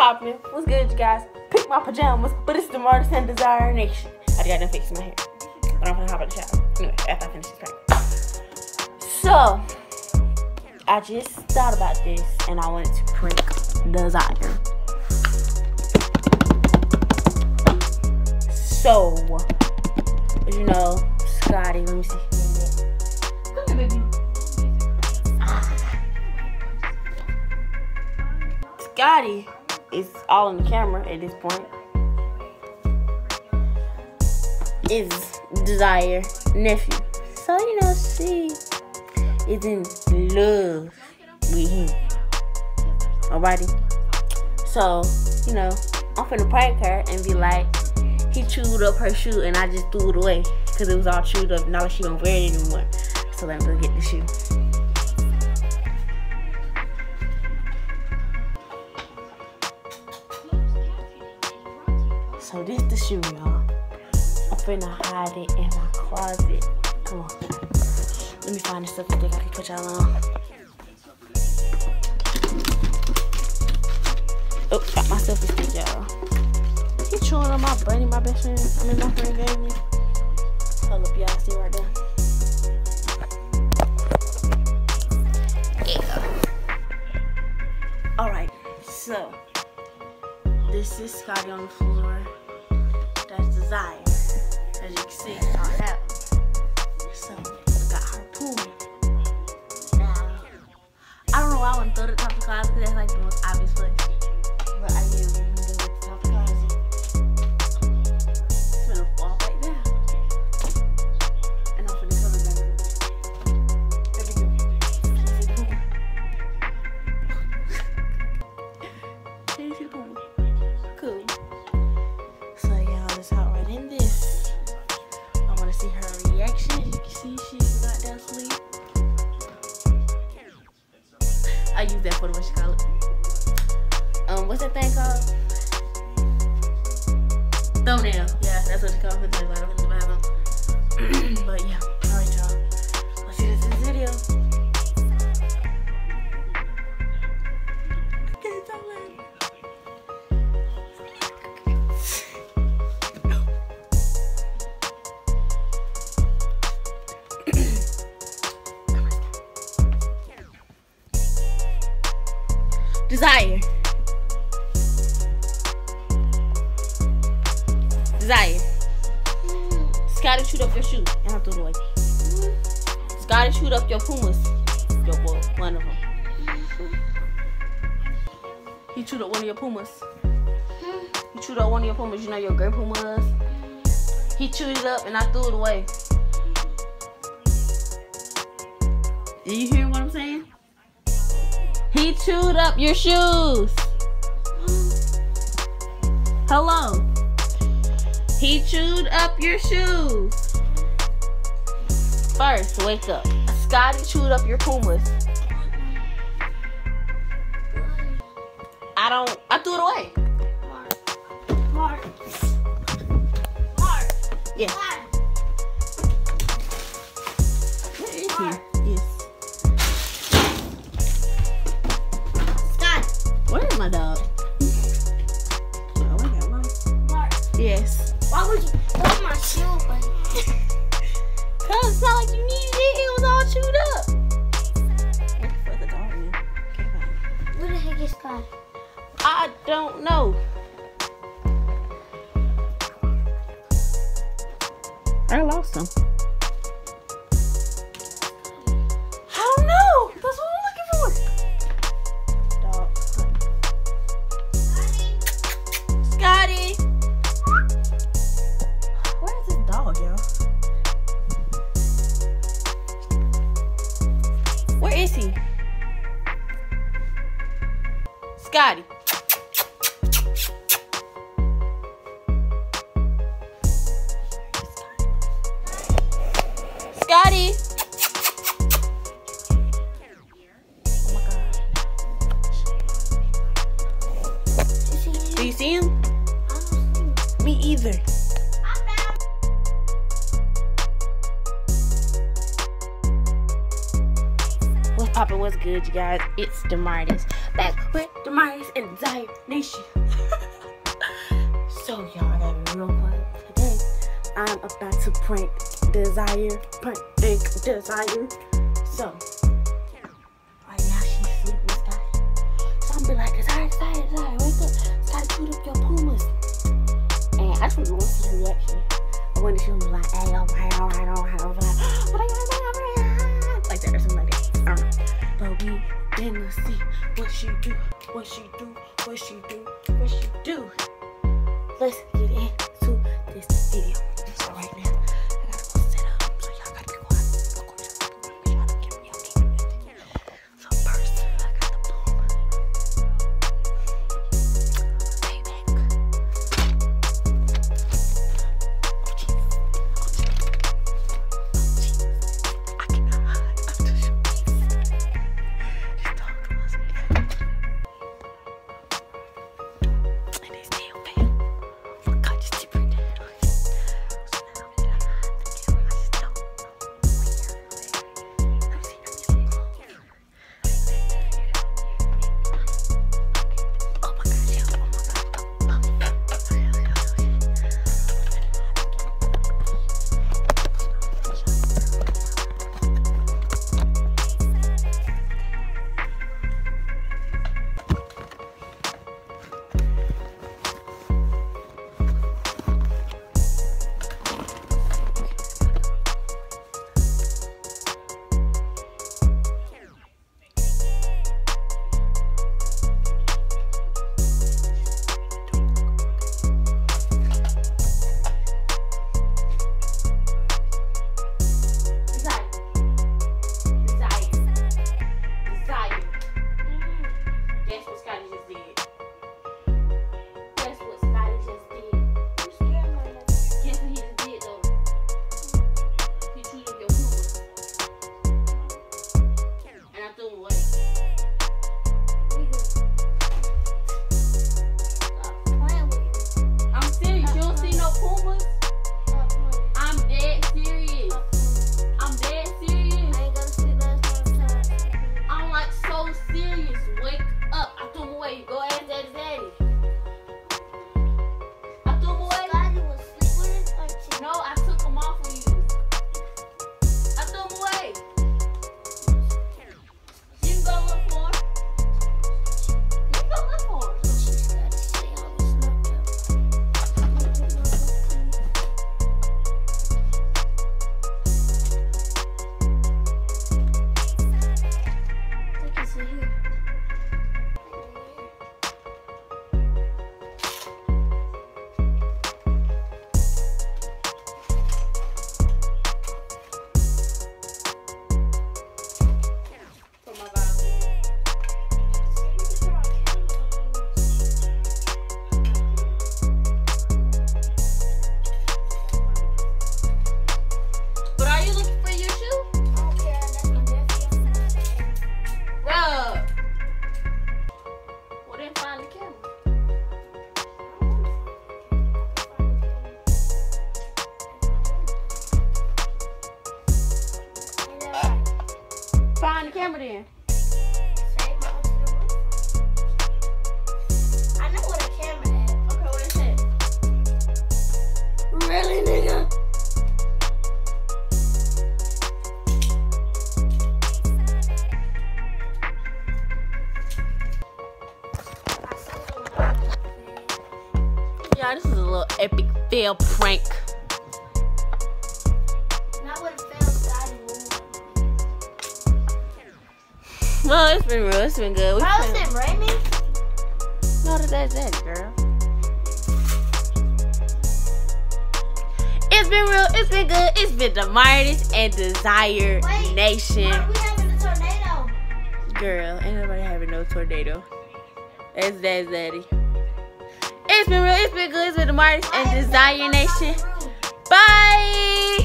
poppin'? What's good, you guys? Pick my pajamas, but it's DaMartys and Desire Nation. I got done fixing my hair, but I'm gonna hop out the shower. Anyway, after I finish this prank. So, I just thought about this, and I wanted to prank Desire. So, you know, Scottie, let me see. Come here, baby. Scottie is all on the camera at this point. Is Desire nephew. So, you know, she is in love with him. Alrighty. So, you know, I'm finna prank her and be like, he chewed up her shoe and I just threw it away because it was all chewed up. Now she don't wear it anymore. So let me go get the shoe. So this the shoe, y'all. I'm finna hide it in my closet. Come on. Let me find the stuff I think I can put y'all on. Oh, got my selfie stick, y'all. He chewing on my bunny, my best friend. I mean, my friend gave me. Hold up, y'all. See right there. Yeah. Alright, so this is Scottie on the floor. That's Desire. As you can see, on that. So, I got her Puma. Now, I don't know why I want to throw it at the top of the closet because that's like the most obvious place. But I am going to do it at the top of the closet. It's going to fall right there. And I'm going to cover it back up. There we go. Can you see the Puma? Can you see the Puma? Cool. So y'all, let's hop right in this. I want to see her reaction. You can see she's not down asleep. I use that for the what you call it. What's that thing called? Thumbnail. Yeah, that's what you call it. But yeah, alright y'all. Let's see this in the video. Okay, it's all right. Desire. Desire. Scottie chewed up your shoe. And I threw it away. Scottie chewed up your Pumas. Your boy, one of them. He chewed up one of your Pumas. He chewed up one of your Pumas. You know your gray Pumas. He chewed it up and I threw it away. Do you hear what I'm saying? He chewed up your shoes. Hello. He chewed up your shoes. First, wake up. Scottie chewed up your Pumas. I threw it away. Mark. Yeah. Where is he? Yes. Where is my dog? Oh, I got mine. Yes. Why would you want my shoe? Cause it's not like you needed it. It was all chewed up. Look for the dog now. Can't find it. Where the heck is Scottie? I don't know. I lost him. I don't know. That's what I'm looking for. Dog. Scottie. Where is this dog, y'all? Where is he? Scottie. Scottie. Oh my God. Do you see him? I don't see him. Me either. What's poppin'? What's good, you guys? It's DaMartys. back with DaMartys and Desire Nation. So y'all, I got a real one today. I'm about to prank Desire. So right now she's asleep with Scottie. So I'm be like, Desire, wake up. Scottie, put up your Pumas. And I just really want to see her reaction. I wonder if she'll be like, hey, all right. I'll be like, like that or something like that. I don't know. But we gonna see what she do. Let's get into this video. So right now, I gotta go set up. So y'all gotta be quiet. So first, I got the Puma. I cannot hide. I'm too sure. Just talk to us. And it's still fail. Find the camera then. I know what a camera is. Okay, what is it? Really, nigga? Yeah, this is a little epic fail prank. Not what it feels like. Well, it's been real. It's been good. How is it raining? No, that's it, girl. It's been real. It's been good. It's been DaMartys and Desire Nation. Wait, we having a tornado. Girl, ain't nobody having no tornado. That's daddy. It's been real. It's been good. It's been DaMartys and Desire Nation. Bye.